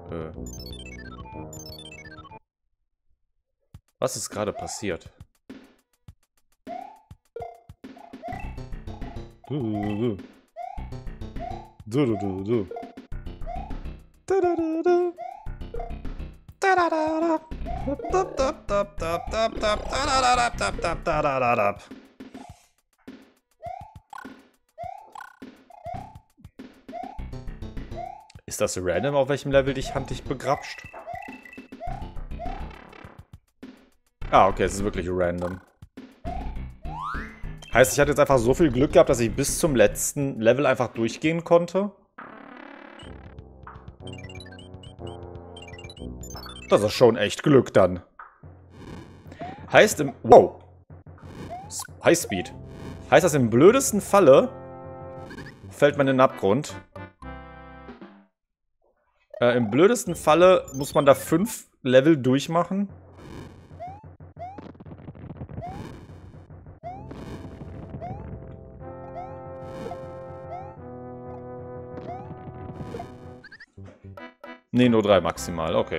Was ist gerade passiert? Du. Ist das random, auf welchem Level dich handlich begrapscht? Ah, okay, es ist wirklich random. Heißt, ich hatte jetzt einfach so viel Glück gehabt, dass ich bis zum letzten Level einfach durchgehen konnte? Das ist schon echt Glück dann. Heißt im... Wow. Highspeed. Heißt das im blödesten Falle fällt man in den Abgrund. Im blödesten Falle muss man da 5 Level durchmachen. Ne, nur 3 maximal, okay.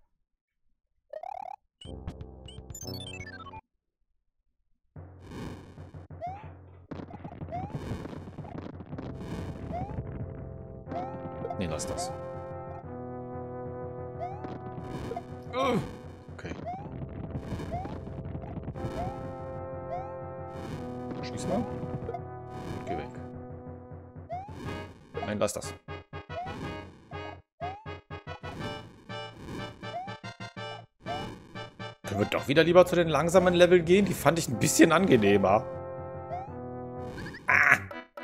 Ne, lass das. Okay. Schieß mal. Geh weg. Nein, lass das. Können wir doch wieder lieber zu den langsamen Level gehen? Die fand ich ein bisschen angenehmer. Ah!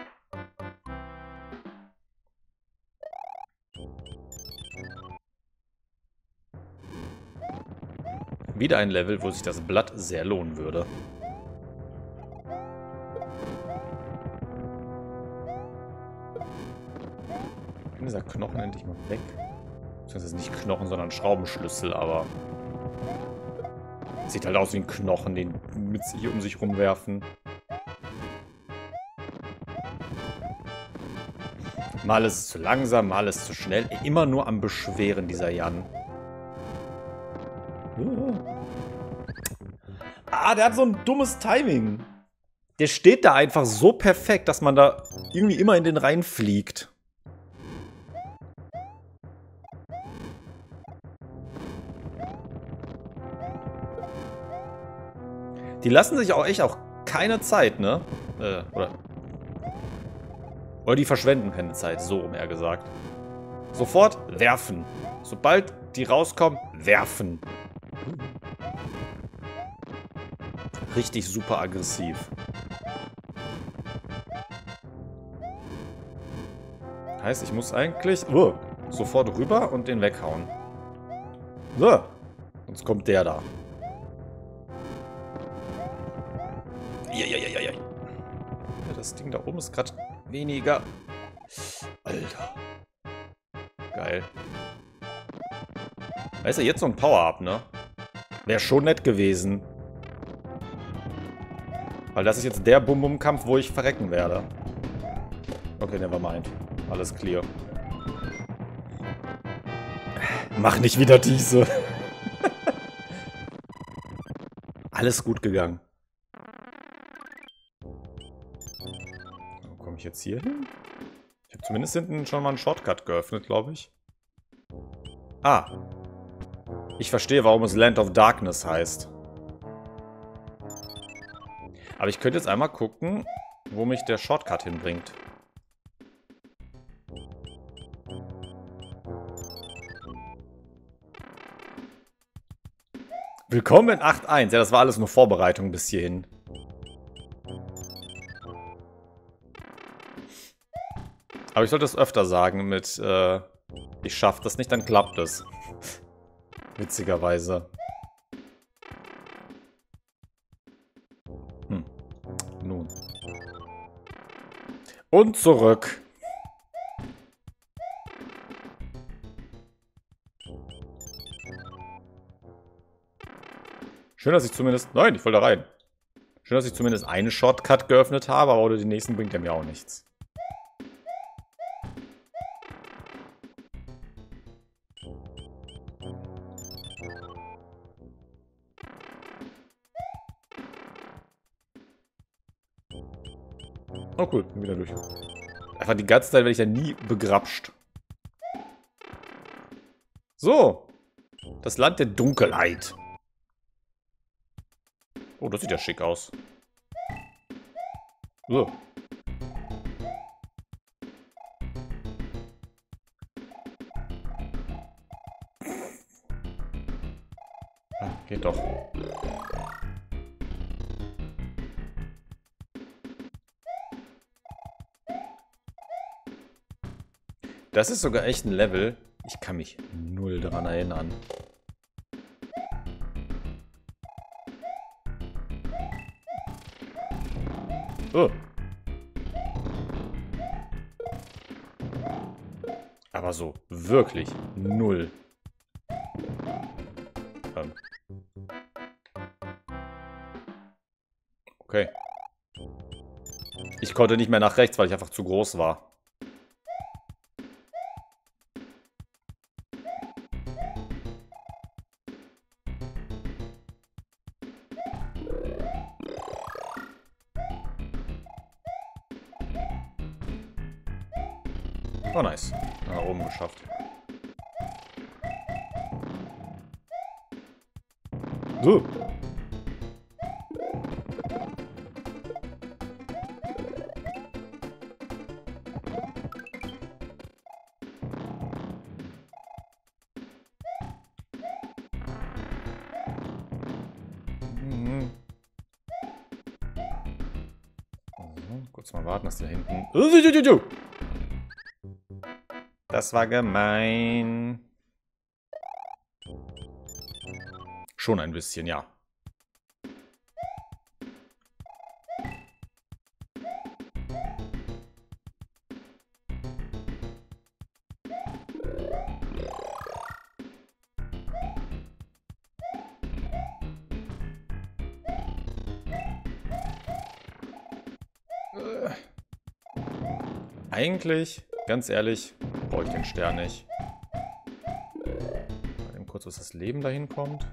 Wieder ein Level, wo sich das Blatt sehr lohnen würde. Kann dieser Knochen endlich mal weg? Das ist nicht Knochen, sondern Schraubenschlüssel, aber... Sieht halt aus wie ein Knochen, den mit sich um sich rumwerfen. Mal ist es zu langsam, mal ist es zu schnell. Immer nur am Beschweren, dieser Jan. Ah, der hat so ein dummes Timing. Der steht da einfach so perfekt, dass man da irgendwie immer in den reinfliegt. Die lassen sich auch echt auch keine Zeit, ne? Oder die verschwenden keine Zeit, so rum eher gesagt. Sofort werfen. Sobald die rauskommen, werfen. Richtig super aggressiv. Heißt, ich muss eigentlich sofort rüber und den weghauen. So. Sonst kommt der da. Ja, das Ding da oben ist gerade weniger. Alter. Geil. Weißt du, jetzt so ein Power-Up, ne? Wäre schon nett gewesen. Weil das ist jetzt der Bum-Bum-Kampf, wo ich verrecken werde. Okay, nevermind. Alles clear. Mach nicht wieder diese. Alles gut gegangen. Wo komme ich jetzt hier hin? Ich habe zumindest hinten schon mal einen Shortcut geöffnet, glaube ich. Ah. Ich verstehe, warum es Land of Darkness heißt. Aber ich könnte jetzt einmal gucken, wo mich der Shortcut hinbringt. Willkommen in 8.1. Ja, das war alles nur Vorbereitung bis hierhin. Aber ich sollte es öfter sagen mit, ich schaff das nicht, dann klappt es. Witzigerweise. Nun. Und zurück. Schön, dass ich zumindest... Nein, ich wollte da rein. Schön, dass ich zumindest einen Shortcut geöffnet habe, aber ohne den nächsten bringt er mir auch nichts. Oh cool, bin wieder durch. Einfach die ganze Zeit werde ich ja nie begrapscht. So. Das Land der Dunkelheit. Oh, das sieht ja schick aus. So. Ah, geht doch. Das ist sogar echt ein Level. Ich kann mich null daran erinnern. Oh. Aber so, wirklich null. Okay. Ich konnte nicht mehr nach rechts, weil ich einfach zu groß war. Oh, nice. Nach oben geschafft. So. Kurz mal warten, dass die da hinten... Das war gemein. Schon ein bisschen, ja. Eigentlich, ganz ehrlich, brauche ich den Stern nicht. Mal eben kurz, was das Leben dahin kommt.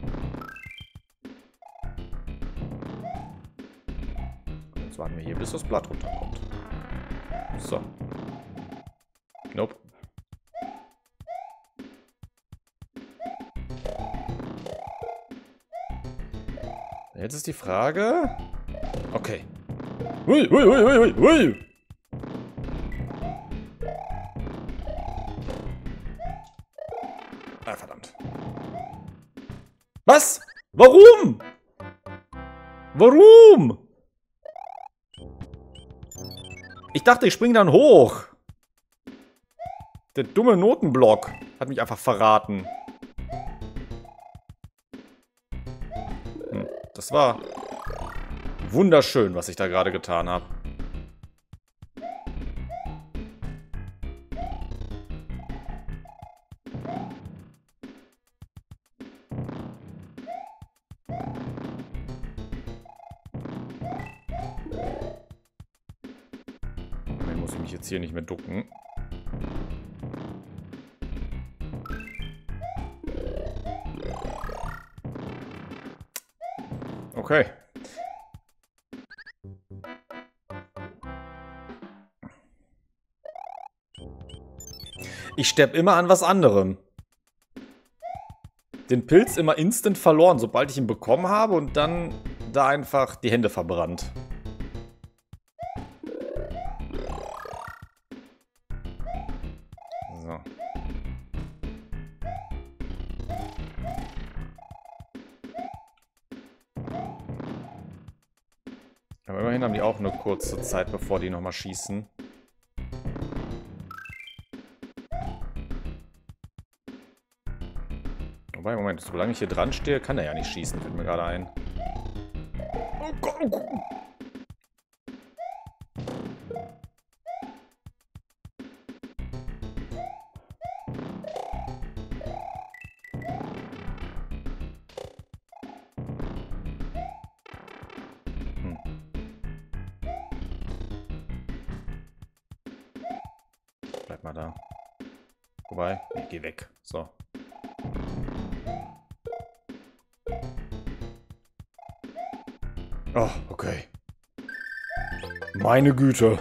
Jetzt warten wir hier, bis das Blatt runterkommt. So. Nope. Jetzt ist die Frage... Okay. Hui, hui, hui, hui, hui. Ah, verdammt. Was? Warum? Warum? Ich dachte, ich springe dann hoch. Der dumme Notenblock hat mich einfach verraten. Das war wunderschön, was ich da gerade getan habe. Dann muss ich mich jetzt hier nicht mehr ducken. Okay. Ich sterbe immer an was anderem. Den Pilz immer instant verloren, sobald ich ihn bekommen habe und dann da einfach die Hände verbrannt. So. Aber immerhin haben die auch eine kurze Zeit, bevor die nochmal schießen. Wobei, Moment, solange ich hier dran stehe, kann er ja nicht schießen, fällt mir gerade ein. Oh Gott, oh Gott. Bleib mal da. Wobei, nee, geh weg. So. Oh, okay. Meine Güte.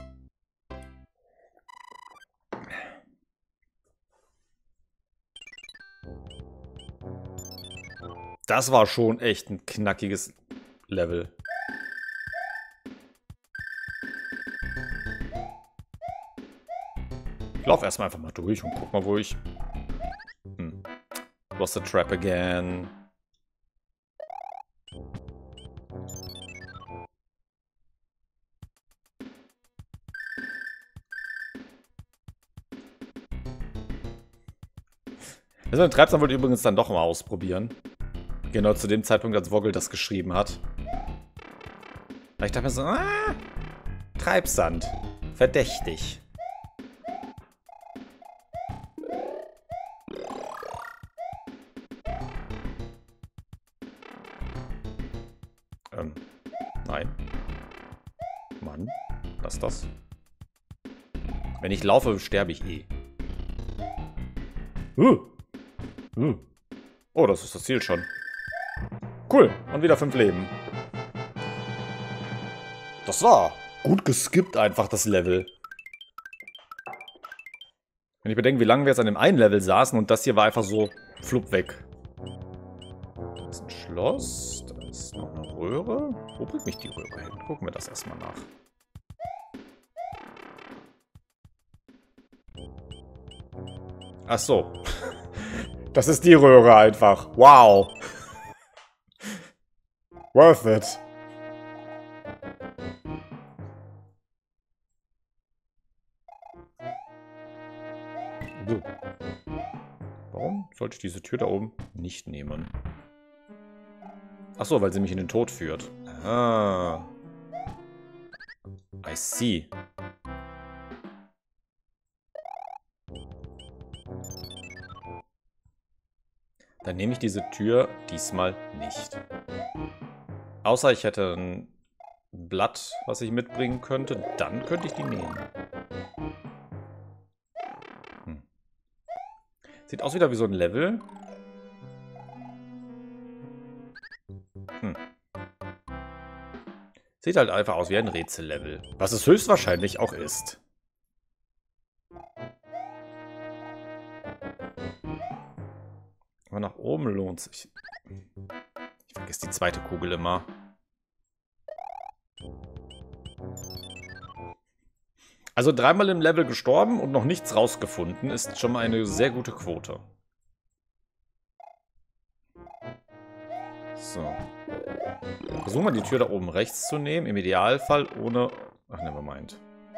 Das war schon echt ein knackiges Level. Ich laufe erstmal einfach mal durch und guck mal, wo ich... Lost the trap again. Also den Treibsam wollte ich übrigens dann doch mal ausprobieren. Genau zu dem Zeitpunkt, als Woggle das geschrieben hat. Weil ich dachte mir so, Treibsand. Verdächtig. Nein. Mann, lass das. Wenn ich laufe, sterbe ich eh. Oh, das ist das Ziel schon. Cool, und wieder 5 Leben. Das war gut geskippt einfach, das Level. Wenn ich bedenke, wie lange wir jetzt an dem einen Level saßen und das hier war einfach so flupp weg. Da ist ein Schloss, da ist noch eine Röhre. Wo bringt mich die Röhre hin? Gucken wir das erstmal nach. Ach so. Das ist die Röhre einfach. Wow. Worth it. Warum sollte ich diese Tür da oben nicht nehmen? Ach so, weil sie mich in den Tod führt. Ah. I see. Dann nehme ich diese Tür diesmal nicht. Außer ich hätte ein Blatt, was ich mitbringen könnte. Dann könnte ich die nehmen. Sieht aus wieder wie so ein Level. Sieht halt einfach aus wie ein Rätsellevel. Was es höchstwahrscheinlich auch ist. Aber nach oben lohnt sich. Ich vergesse die zweite Kugel immer. Also 3-mal im Level gestorben und noch nichts rausgefunden, ist schon mal eine sehr gute Quote. So. Versuchen wir die Tür da oben rechts zu nehmen. Im Idealfall ohne... Ach, nevermind.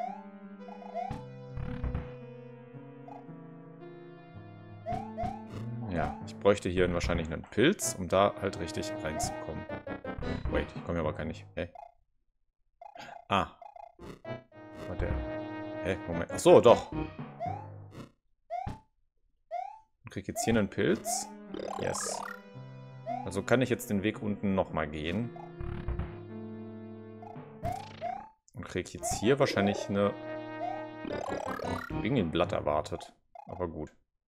Ja, ich bräuchte hier wahrscheinlich einen Pilz, um da halt richtig reinzukommen. Wait, ich komme hier aber gar nicht. Hä? Ah. War der... Hä? Moment. Ach so, doch. Ich krieg jetzt hier einen Pilz. Yes. Also kann ich jetzt den Weg unten nochmal gehen. Und krieg jetzt hier wahrscheinlich eine... Irgendwie ein Blatt erwartet. Aber gut.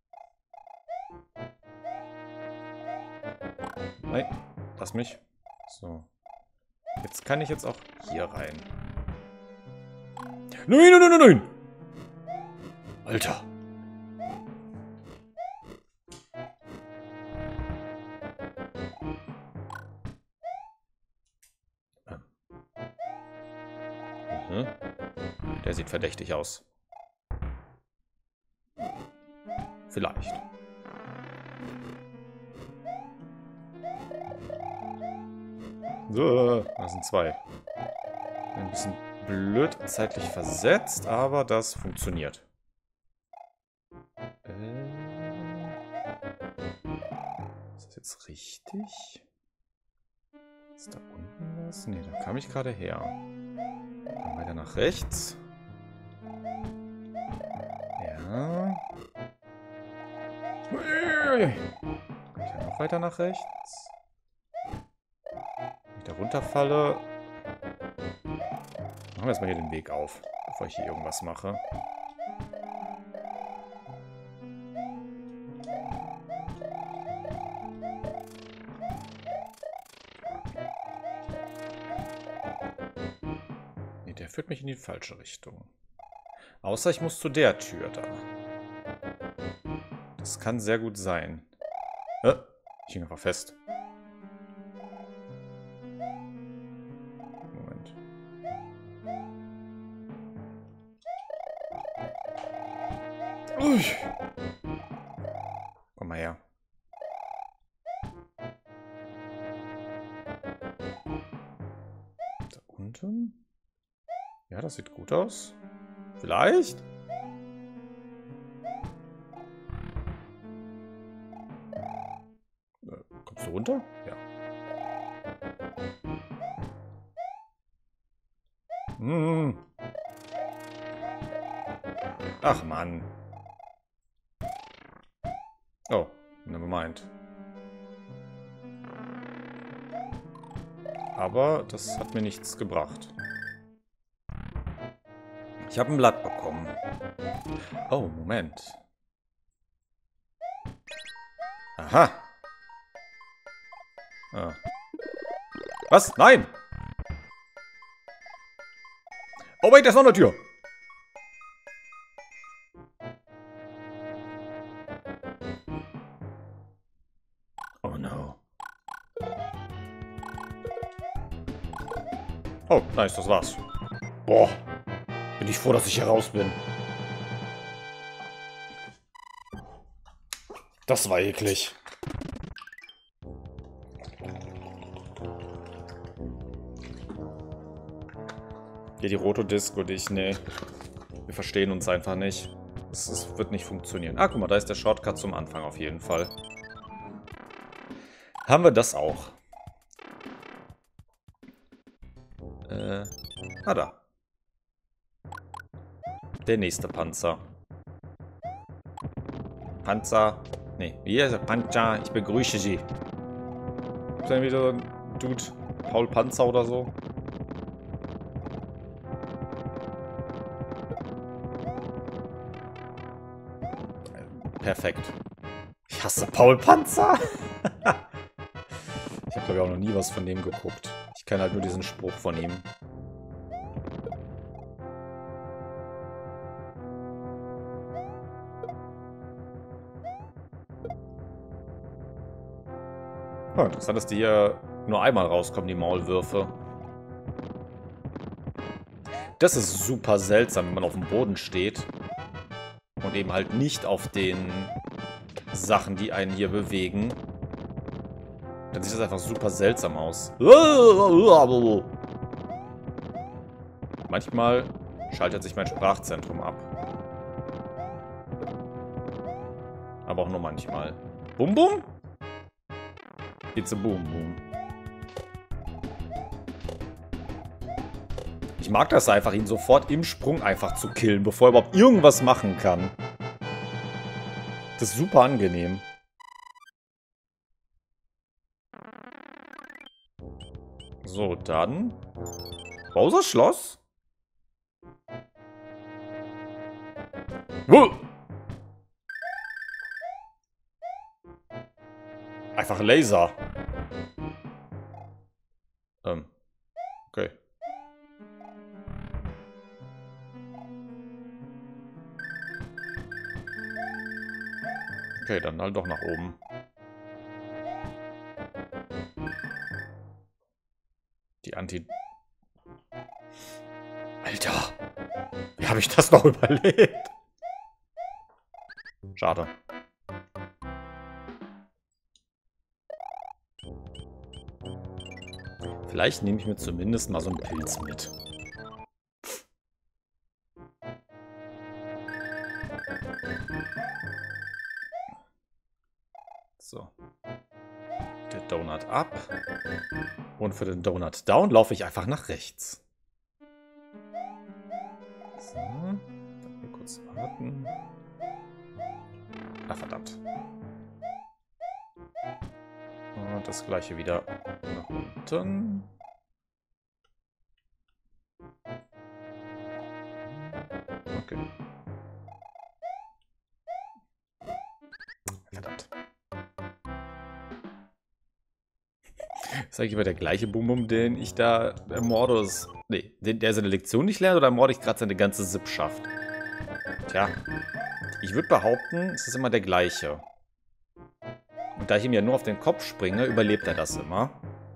Nein, lass mich. So. Jetzt kann ich jetzt auch hier rein. Nein, nein, nein, nein! Alter. Der sieht verdächtig aus. Vielleicht. So, das sind 2. Ein bisschen blöd zeitlich versetzt, aber das funktioniert. Ist das jetzt richtig? Ist da unten was? Ne, da kam ich gerade her. Dann weiter nach rechts. Ja. Kann ich da noch weiter nach rechts? Wenn ich da runterfalle. Machen wir erstmal hier den Weg auf, bevor ich hier irgendwas mache. führt mich in die falsche Richtung. Außer ich muss zu der Tür da. Das kann sehr gut sein. Ich hing einfach fest. Moment. Ui. Komm mal her. Da unten? Ja, das sieht gut aus. Vielleicht? Kommst du runter? Ja. Hm. Ach, Mann. Oh, never mind. Aber das hat mir nichts gebracht. Ich habe ein Blatt bekommen. Oh, Moment. Aha. Ah. Was? Nein! Oh, wait, da ist noch eine Tür. Oh, no. Oh, nice, das war's. Boah. Bin ich froh, dass ich hier raus bin. Das war eklig. Hier die Rotodisc und ich, nee. Wir verstehen uns einfach nicht. Es wird nicht funktionieren. Ah, guck mal, da ist der Shortcut zum Anfang auf jeden Fall. Haben wir das auch. Da. Der nächste Panzer. Panzer. Nee, wie heißt der? Panzer, ich begrüße Sie. Ist da wieder ein Dude? Paul Panzer oder so? Perfekt. Ich hasse Paul Panzer. Ich habe, glaube ich, auch noch nie was von dem geguckt. Ich kenne halt nur diesen Spruch von ihm. Oh, interessant, dass die hier nur einmal rauskommen, die Maulwürfe. Das ist super seltsam, wenn man auf dem Boden steht. Und eben halt nicht auf den Sachen, die einen hier bewegen. Dann sieht das einfach super seltsam aus. Manchmal schaltet sich mein Sprachzentrum ab. Aber auch nur manchmal. Bum bum? It's a boom boom. Ich mag das einfach, ihn sofort im Sprung einfach zu killen, bevor er überhaupt irgendwas machen kann. Das ist super angenehm. So, dann. Bowser Schloss? Einfach Laser. Okay. Okay, dann halt doch nach oben. Die Anti... Alter! Wie habe ich das noch überlebt? Schade. Vielleicht nehme ich mir zumindest mal so einen Pilz mit. So. Der Donut ab. Und für den Donut down laufe ich einfach nach rechts. So. Dann hier kurz warten. Ah, verdammt. Und das gleiche wieder nach unten. Okay. Verdammt. Ist eigentlich immer der gleiche Bum-Bum, den ich da ermorde. Das Nee, der seine Lektion nicht lernt oder ermorde ich gerade seine ganze Sippschaft? Tja. Ich würde behaupten, es ist immer der gleiche. Und da ich ihm ja nur auf den Kopf springe, überlebt er das immer.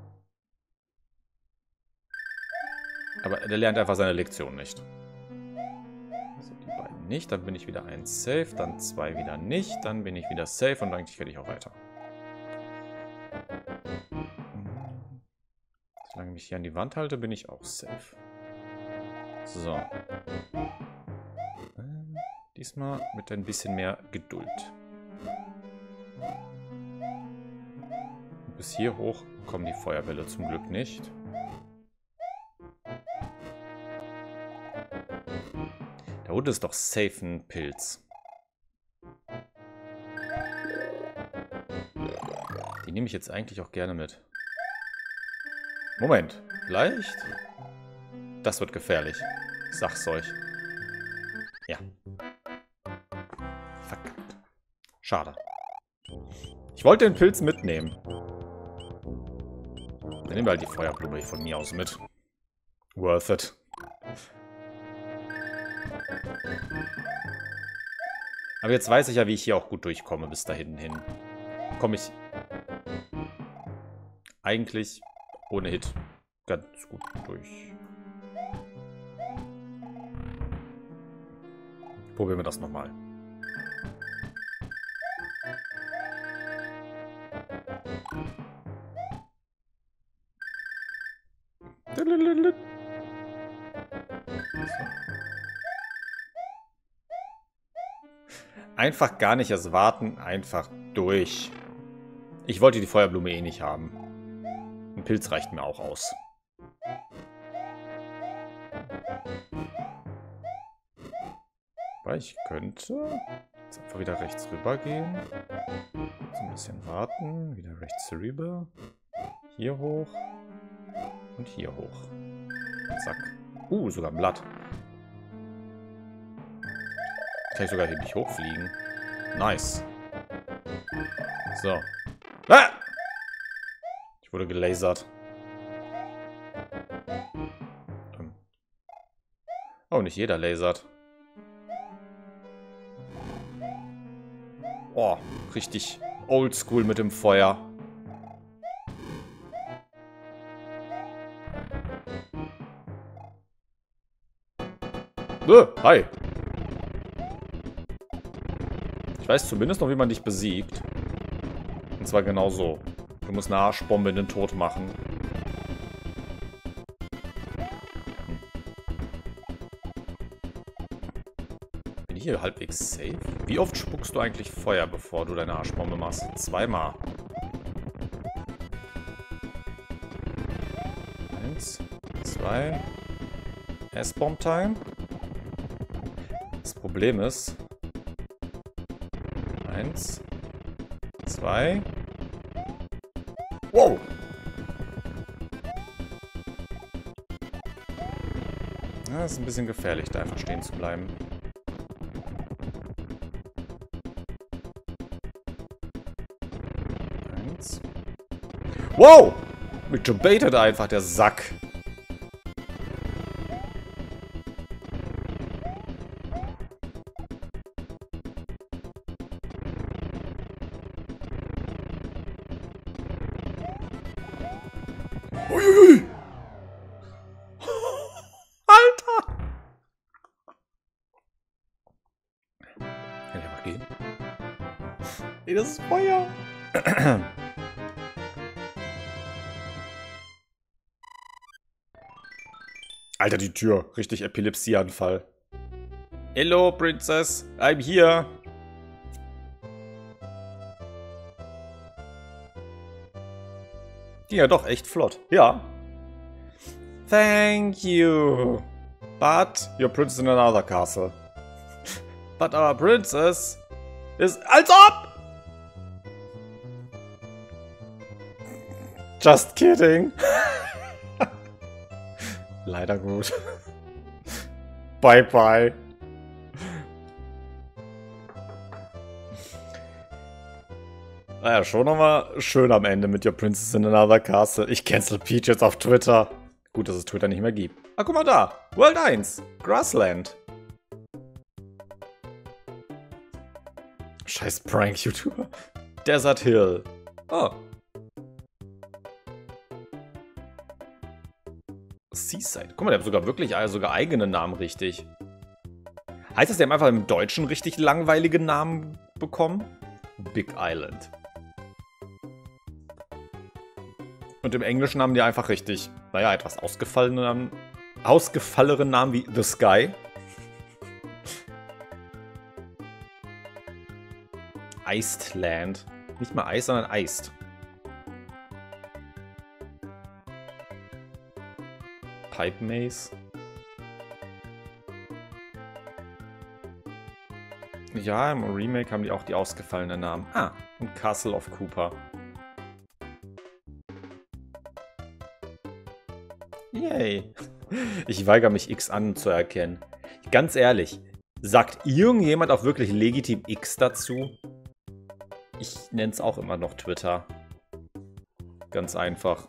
Aber der lernt einfach seine Lektion nicht. So, die beiden nicht. Dann bin ich wieder 1 safe. Dann 2 wieder nicht. Dann bin ich wieder safe. Und eigentlich werde ich auch weiter. Solange ich mich hier an die Wand halte, bin ich auch safe. So. Diesmal mit ein bisschen mehr Geduld. Und bis hier hoch kommen die Feuerbälle zum Glück nicht. Da unten ist doch safe ein Pilz. Die nehme ich jetzt eigentlich auch gerne mit. Moment, vielleicht? Das wird gefährlich. Ich sag's euch. Ja. Verkackt. Schade. Ich wollte den Pilz mitnehmen. Dann nehmen wir halt die Feuerblume von mir aus mit. Worth it. Aber jetzt weiß ich ja, wie ich hier auch gut durchkomme bis da hinten hin. Komme ich eigentlich ohne Hit ganz gut durch. Probieren wir das nochmal. Einfach gar nicht erst warten, einfach durch. Ich wollte die Feuerblume eh nicht haben. Ein Pilz reicht mir auch aus. Aber ich könnte jetzt einfach wieder rechts rüber gehen. So ein bisschen warten. Wieder rechts rüber. Hier hoch. Und hier hoch. Zack. Sogar ein Blatt. Kann ich sogar hier nicht hochfliegen. Nice. So. Ah! Ich wurde gelasert. Oh, nicht jeder lasert. Oh, richtig oldschool mit dem Feuer. Hi. Ich weiß zumindest noch, wie man dich besiegt. Und zwar genau so. Du musst eine Arschbombe in den Tod machen. Bin ich hier halbwegs safe? Wie oft spuckst du eigentlich Feuer, bevor du deine Arschbombe machst? 2-mal. 1, 2. S-Bomb-Time. Das Problem ist... 1, 2... Wow! Ja, ist ein bisschen gefährlich, da einfach stehen zu bleiben. Eins. Wow! Mich gebaitet einfach, der Sack. Uiuiui. Alter! Kann ich einfach gehen? Nee, das ist Feuer. Alter, die Tür. Richtig Epilepsieanfall. Hello, Princess. I'm here. Ging ja doch echt flott. Ja. Thank you. But your princess in another castle. But our princess is... Als ob! Just kidding. Leider gut. Bye, bye. Naja, schon nochmal schön am Ende mit Your Princess in Another Castle. Ich cancel Peach jetzt auf Twitter. Gut, dass es Twitter nicht mehr gibt. Ah, guck mal da. World 1. Grassland. Scheiß Prank-YouTuber. Desert Hill. Oh. Seaside. Guck mal, der hat sogar wirklich sogar eigene Namen richtig. Heißt das, der hat einfach im Deutschen richtig langweilige Namen bekommen? Big Island. Und im Englischen haben die einfach richtig, naja, etwas ausgefallene Namen wie The Sky. Iced Land. Nicht mal Eis, sondern Iced. Pipe Maze. Ja, im Remake haben die auch die ausgefallenen Namen. Ah, und Castle of Cooper. Yay. Ich weigere mich, X anzuerkennen. Ganz ehrlich, sagt irgendjemand auch wirklich legitim X dazu? Ich nenne es auch immer noch Twitter. Ganz einfach.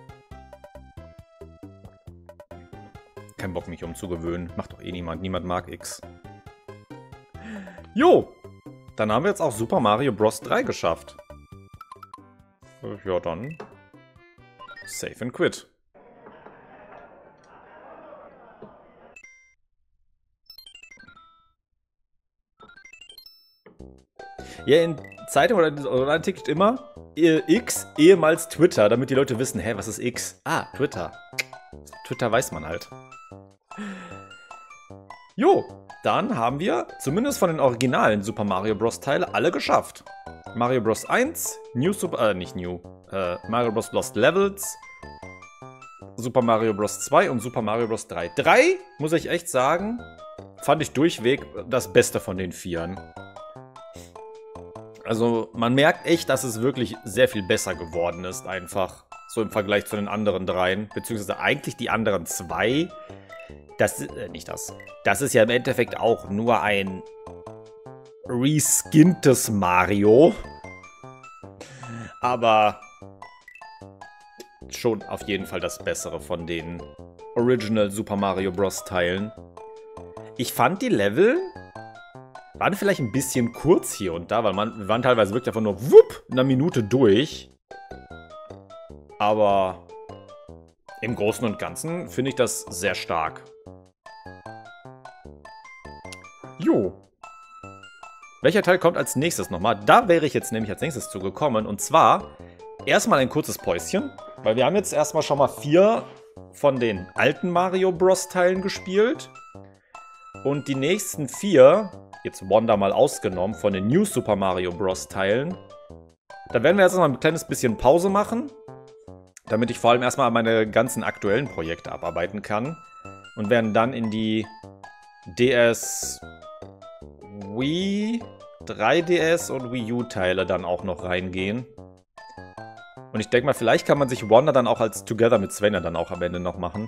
Kein Bock, mich umzugewöhnen. Macht doch eh niemand. Niemand mag X. Jo! Dann haben wir jetzt auch Super Mario Bros. 3 geschafft. Ja, dann. Save and quit. Ja, in Zeitungen oder Artikeln immer X, ehemals Twitter, damit die Leute wissen, hä, was ist X? Ah, Twitter. Twitter weiß man halt. Jo, dann haben wir zumindest von den originalen Super Mario Bros. Teile alle geschafft. Mario Bros. 1, Mario Bros. Lost Levels, Super Mario Bros. 2 und Super Mario Bros. 3. 3, muss ich echt sagen, fand ich durchweg das Beste von den Vieren. Also man merkt echt, dass es wirklich sehr viel besser geworden ist, einfach. So im Vergleich zu den anderen dreien. Beziehungsweise eigentlich die anderen zwei. Das ist ja im Endeffekt auch nur ein reskinntes Mario. Aber schon auf jeden Fall das Bessere von den Original Super Mario Bros. Teilen. Ich fand die Level waren vielleicht ein bisschen kurz hier und da, weil wir waren teilweise wirklich einfach nur wupp, in einer Minute durch. Aber im Großen und Ganzen finde ich das sehr stark. Jo. Welcher Teil kommt als nächstes nochmal? Da wäre ich jetzt nämlich als nächstes zugekommen. Und zwar erstmal ein kurzes Päuschen, weil wir haben jetzt erstmal schon mal 4 von den alten Mario Bros. Teilen gespielt. Und die nächsten 4, jetzt Wonder mal ausgenommen, von den New Super Mario Bros. Teilen. Da werden wir jetzt noch ein kleines bisschen Pause machen, damit ich vor allem erstmal meine ganzen aktuellen Projekte abarbeiten kann. Und werden dann in die DS, Wii, 3DS und Wii U Teile dann auch noch reingehen. Und ich denke mal, vielleicht kann man sich Wonder dann auch als Together mit Svenja dann auch am Ende noch machen.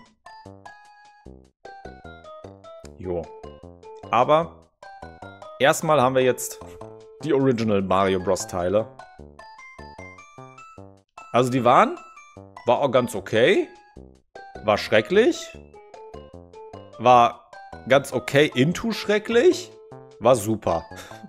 Jo. Aber erstmal haben wir jetzt die Original Mario Bros. Teile. Also die war auch ganz okay. War schrecklich. War ganz okay into schrecklich. War super.